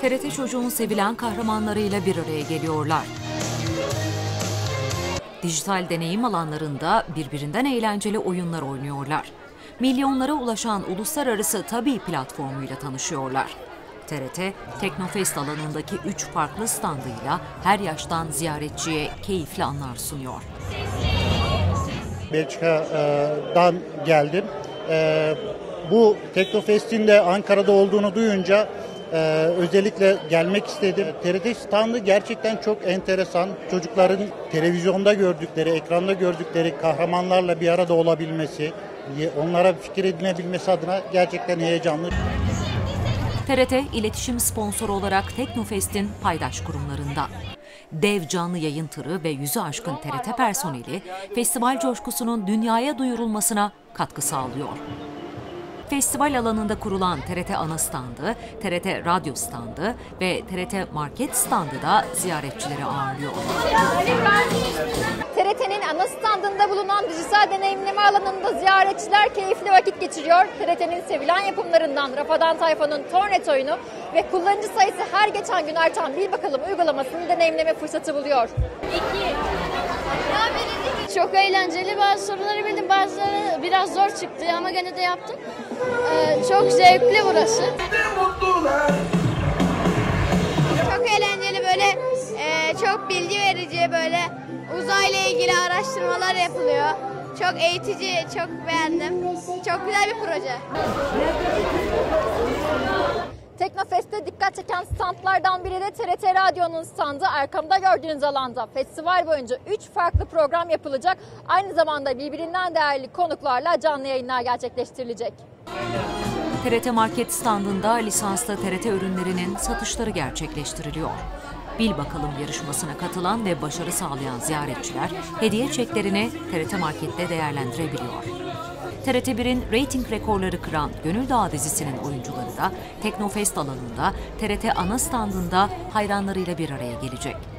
TRT Çocuğun sevilen kahramanlarıyla bir araya geliyorlar. Dijital deneyim alanlarında birbirinden eğlenceli oyunlar oynuyorlar. Milyonlara ulaşan uluslararası Tabii platformuyla tanışıyorlar. TRT, Teknofest alanındaki 3 farklı standıyla her yaştan ziyaretçiye keyifli anlar sunuyor. Belçika'dan geldim. Bu Teknofest'in de Ankara'da olduğunu duyunca özellikle gelmek istedim. TRT standı gerçekten çok enteresan. Çocukların televizyonda gördükleri, ekranda gördükleri kahramanlarla bir arada olabilmesi, onlara fikir edinebilmesi adına gerçekten heyecanlı. TRT, iletişim sponsoru olarak Teknofest'in paydaş kurumlarında. Dev canlı yayın tırı ve yüzü aşkın TRT personeli, festival coşkusunun dünyaya duyurulmasına katkı sağlıyor. Festival alanında kurulan TRT ana standı, TRT radyo standı ve TRT market standı da ziyaretçileri ağırlıyor. TRT'nin ana standında bulunan dijital deneyimleme alanında ziyaretçiler keyifli vakit geçiriyor. TRT'nin sevilen yapımlarından Rafadan Tayfa'nın Tornet oyunu ve kullanıcı sayısı her geçen gün artan Bil Bakalım uygulamasını deneyimleme fırsatı buluyor. Çok eğlenceli. Bazı soruları bildim, bazıları biraz zor çıktı ama gene de yaptım. Çok zevkli burası. Çok eğlenceli, böyle çok bilgi verici, böyle uzayla ilgili araştırmalar yapılıyor. Çok eğitici, çok beğendim. Çok güzel bir proje. Teknofest'te dikkat çeken standlardan biri de TRT Radyo'nun standı. Arkamda gördüğünüz alanda festival boyunca 3 farklı program yapılacak. Aynı zamanda birbirinden değerli konuklarla canlı yayınlar gerçekleştirilecek. TRT Market standında lisanslı TRT ürünlerinin satışları gerçekleştiriliyor. Bil Bakalım yarışmasına katılan ve başarı sağlayan ziyaretçiler hediye çeklerini TRT Market'te değerlendirebiliyor. TRT1'in reyting rekorları kıran Gönül Dağı dizisinin oyuncuları da Teknofest alanında TRT ana standında hayranlarıyla bir araya gelecek.